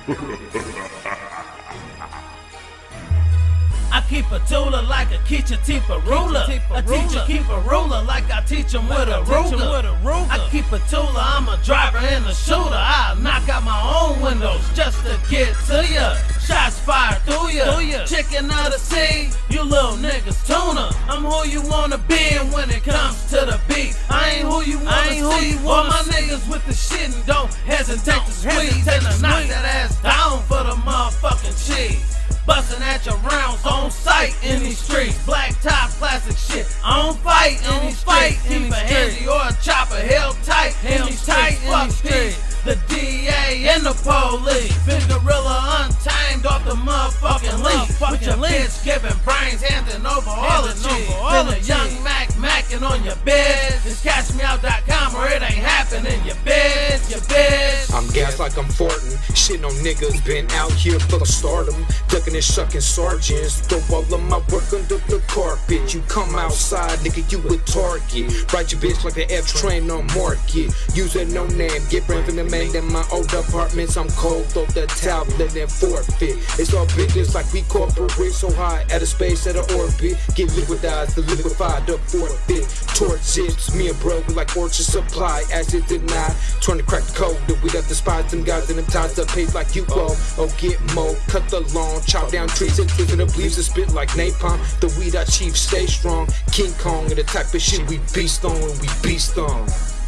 I keep a tooler like a kitchen keep a ruler. A teacher keep a ruler like I teach him with a Ruger. I keep a tooler, I'm a driver and a shooter. I'll knock out my own windows just to get to ya. Shots fired through ya. Chicken of the sea, you little niggas tuna. I'm who you wanna be, and when it comes to the beat, I ain't who you wanna see. All my niggas with the shit and don't hesitate to squeeze and to knock that ass down for the motherfucking cheese. Bustin' at your rounds on sight in these streets. Black top classic shit. I don't fight in these streets. Keep a handy or a chopper held tight in these streets. Fuck these. The DA and the police. Big gorilla untamed off the motherfucking leash. With your bitch giving brains, handing over all the cheese. Been a young Mac macking on your bed. It's cashmeout.com or it ain't happening. Your bitch, your bitch. I'm gas like I'm farting. Shitting on niggas, been out here full of stardom. Ducking and shucking sergeants. Throw all of my work under the carpet. You come outside, nigga, you a target. Ride your bitch like the F train on market. Using no name, get brand from the man in my old apartments. I'm cold, throw the tablet and forfeit. It's all business like we corporate. So high at a space at an orbit. Get liquidized, the liquefied, the forfeit. Torch zips, me and bro, we like orchard supply. Acid denied, trying to crack the code. That we got the spies, them guys in them ties up paid like you owe. Oh, get mo, cut the lawn, chop down trees and twisting the leaves and spit like napalm. The weed I chief stay strong. King Kong and the type of shit we beast on when we beast on.